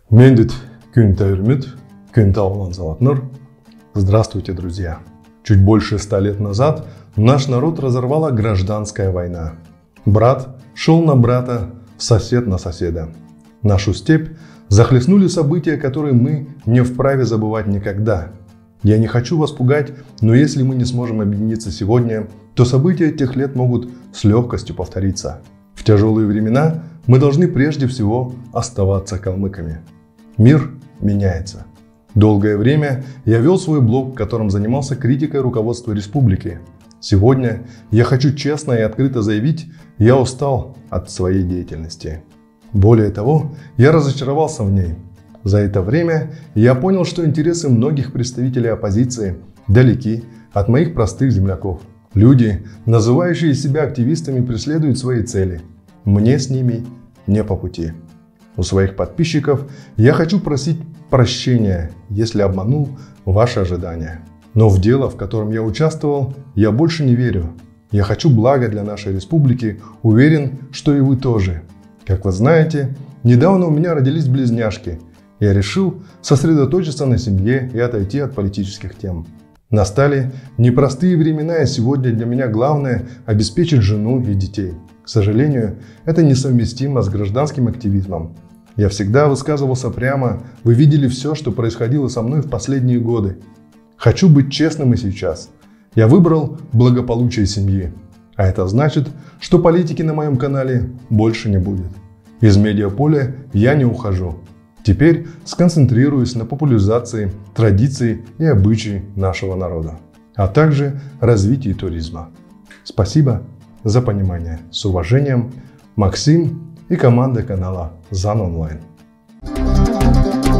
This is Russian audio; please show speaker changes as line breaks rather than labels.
Мендит күнтә үрмит, күнтә олан залатныр. Здравствуйте, друзья! Чуть больше 100 лет назад наш народ разорвала гражданская война. Брат шел на брата, сосед на соседа. Нашу степь захлестнули события, которые мы не вправе забывать никогда. Я не хочу вас пугать, но если мы не сможем объединиться сегодня, то события тех лет могут с легкостью повториться. В тяжелые времена мы должны прежде всего оставаться калмыками. Мир меняется. Долгое время я вел свой блог, в котором занимался критикой руководства республики. Сегодня я хочу честно и открыто заявить, я устал от своей деятельности. Более того, я разочаровался в ней. За это время я понял, что интересы многих представителей оппозиции далеки от моих простых земляков. Люди, называющие себя активистами, преследуют свои цели. Мне с ними не по пути. У своих подписчиков я хочу просить прощения, если обманул ваши ожидания. Но в дело, в котором я участвовал, я больше не верю. Я хочу блага для нашей республики, уверен, что и вы тоже. Как вы знаете, недавно у меня родились близняшки. Я решил сосредоточиться на семье и отойти от политических тем. Настали непростые времена, и сегодня для меня главное – обеспечить жену и детей. К сожалению, это несовместимо с гражданским активизмом. Я всегда высказывался прямо, вы видели все, что происходило со мной в последние годы. Хочу быть честным и сейчас. Я выбрал благополучие семьи. А это значит, что политики на моем канале больше не будет. Из медиаполя я не ухожу. Теперь сконцентрируюсь на популяризации традиций и обычаев нашего народа, а также развитии туризма. Спасибо за понимание. С уважением, Максим и команда канала ZAN Online.